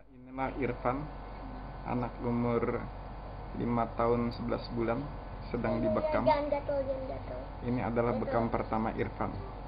Inilah Irfan, anak umur 5 tahun 11 bulan, sedang dibekam. Ini adalah bekam pertama Irfan.